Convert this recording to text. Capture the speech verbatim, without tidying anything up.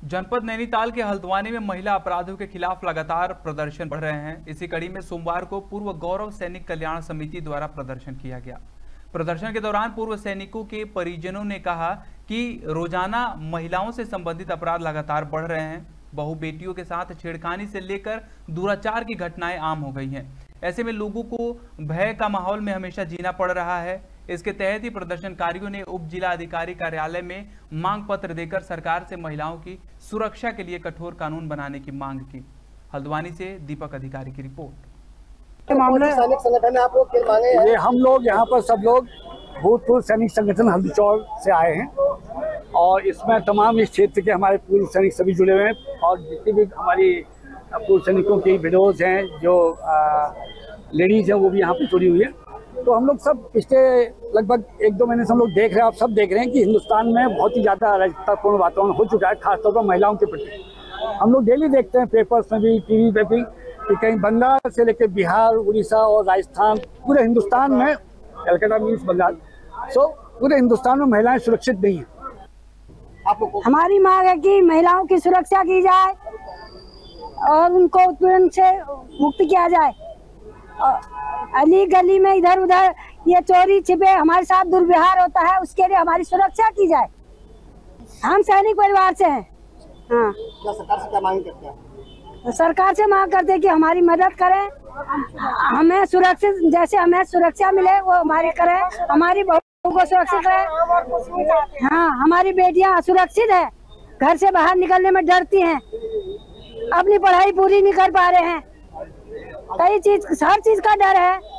जनपद नैनीताल के हल्द्वानी में महिला अपराधियों के खिलाफ लगातार प्रदर्शन बढ़ रहे हैं। इसी कड़ी में सोमवार को पूर्व गौरव सैनिक कल्याण समिति द्वारा प्रदर्शन किया गया। प्रदर्शन के दौरान पूर्व सैनिकों के परिजनों ने कहा कि रोजाना महिलाओं से संबंधित अपराध लगातार बढ़ रहे हैं। बहु बेटियों के साथ छेड़खानी से लेकर दुराचार की घटनाएं आम हो गई हैं। ऐसे में लोगों को भय का माहौल में हमेशा जीना पड़ रहा है। इसके तहत ही प्रदर्शनकारियों ने उप जिला अधिकारी कार्यालय में मांग पत्र देकर सरकार से महिलाओं की सुरक्षा के लिए कठोर कानून बनाने की मांग की। हल्द्वानी से दीपक अधिकारी की रिपोर्ट। मामले सैनिक संगठन आप लोग क्या मांगे हैं? ये हम लोग यहाँ पर सब लोग भूतपूर्व सैनिक संगठन हल्दीचौर से आए हैं और इसमें तमाम इस क्षेत्र के हमारे पूर्व सैनिक सभी जुड़े हुए हैं और जितनी भी हमारी पूर्व सैनिकों की विडोज हैं, जो लेडीज हैं, वो भी यहाँ पे जुड़ी हुई है। तो हम लोग सब पिछले लगभग एक दो महीने से हम लोग देख रहे हैं, आप सब देख रहे हैं कि हिंदुस्तान में बहुत ही ज़्यादा अराजकतापूर्ण वातावरण हो चुका है, खासतौर पर महिलाओं के प्रति। हम लोग डेली देखते हैं पेपर्स में भी, टीवी पे भी, कि कहीं बंगाल से लेकर बिहार, उड़ीसा और राजस्थान, पूरे हिंदुस्तान में, कलकत्ता मीन्स बंगाल, सो पूरे हिंदुस्तान में महिलाएं सुरक्षित नहीं है। हमारी मांग है कि महिलाओं की सुरक्षा की जाए और उनको उत्पीड़न से मुक्त किया जाए। अली गली में इधर उधर ये चोरी छिपे हमारे साथ दुर्व्यवहार होता है, उसके लिए हमारी सुरक्षा की जाए। हम सैनिक परिवार से हैं। हाँ, क्या सरकार से क्या मांग करते हैं? सरकार से मांग करते हैं कि हमारी मदद करें, हमें सुरक्षित, जैसे हमें सुरक्षा मिले वो हमारी करें, हमारी बहू को सुरक्षित करें। हाँ, हमारी बेटियां असुरक्षित है, घर से बाहर निकलने में डरती हैं, अपनी पढ़ाई पूरी नहीं कर पा रहे हैं, कई चीज हर चीज का डर है।